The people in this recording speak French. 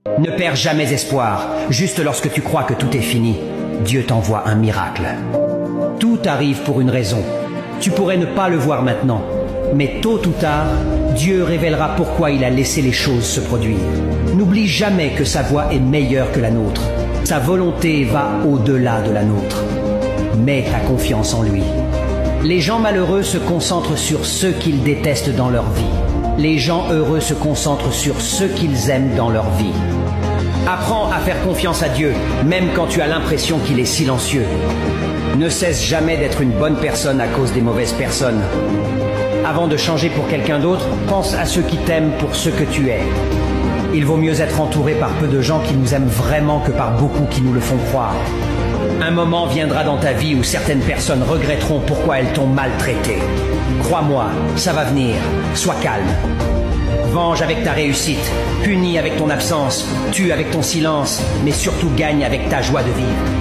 Ne perds jamais espoir. Juste lorsque tu crois que tout est fini, Dieu t'envoie un miracle. Tout arrive pour une raison. Tu pourrais ne pas le voir maintenant, mais tôt ou tard, Dieu révélera pourquoi il a laissé les choses se produire. N'oublie jamais que sa voie est meilleure que la nôtre. Sa volonté va au-delà de la nôtre. Mets ta confiance en lui. Les gens malheureux se concentrent sur ceux qu'ils détestent dans leur vie. Les gens heureux se concentrent sur ceux qu'ils aiment dans leur vie. Apprends à faire confiance à Dieu, même quand tu as l'impression qu'il est silencieux. Ne cesse jamais d'être une bonne personne à cause des mauvaises personnes. Avant de changer pour quelqu'un d'autre, pense à ceux qui t'aiment pour ce que tu es. Il vaut mieux être entouré par peu de gens qui nous aiment vraiment que par beaucoup qui nous le font croire. Un moment viendra dans ta vie où certaines personnes regretteront pourquoi elles t'ont maltraité. Crois-moi, ça va venir. Sois calme. Venge avec ta réussite, punis avec ton absence, tue avec ton silence, mais surtout gagne avec ta joie de vivre.